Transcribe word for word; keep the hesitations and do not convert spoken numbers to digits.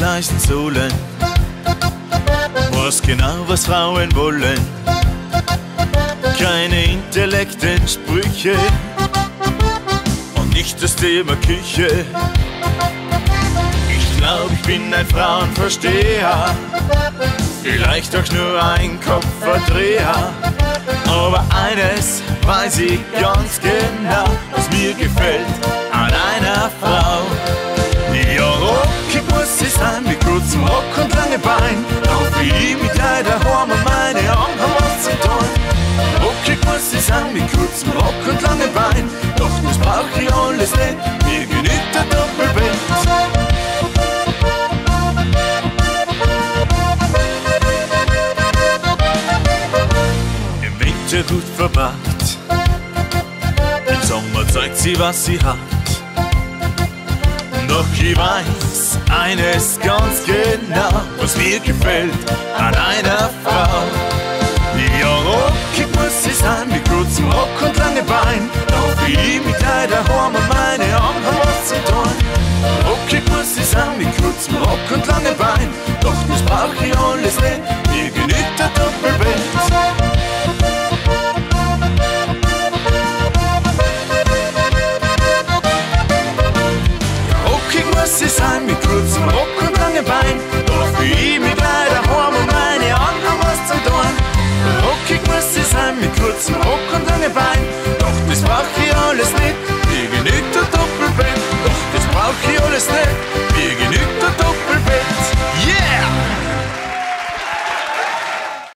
leisten Sohlen. Weiß genau, was Frauen wollen. Keine intellekten Sprüche und nicht das Thema Küche. Ich glaub, ich bin ein Frauenversteher, vielleicht auch nur ein Kopfverdreher. Aber eines weiß ich ganz genau, was mir gefällt an einer Frau. Ja, rockig muss sie sein, mit kurzem Rock und lange Bein. Lauf ich mit leider heim und meine Arme haben was zu tun. Rockig muss sie sein, mit kurzem Rock und lange Bein. Doch das brauch ich alles nicht, mir genügt ein Doppelbett. Im Winter gut verpackt, im Sommer zeigt sie, was sie hat. Doch ich weiß eines ganz genau, was mir gefällt an einer Frau. Ja, rockig muss sie sein, mit kurzem Rock und lange Bein. Lauf ich mit leider heim und meine Arme haben was zu tun. Rockig muss sie sein, mit kurzem Rock und lange Bein. Doch das brauch ich alles nicht, mir genügt ein Doppelbett. Sie sein, mit kurzem Rock und lange Bein. Doch wie ich mit leider heim und meine Arme haben was zu tun. Rockig muss sie sein, mit kurzem Rock und lange Bein. Doch das brauch ich alles nicht, mir genügt ein Doppelbett. Doch das brauch ich alles nicht.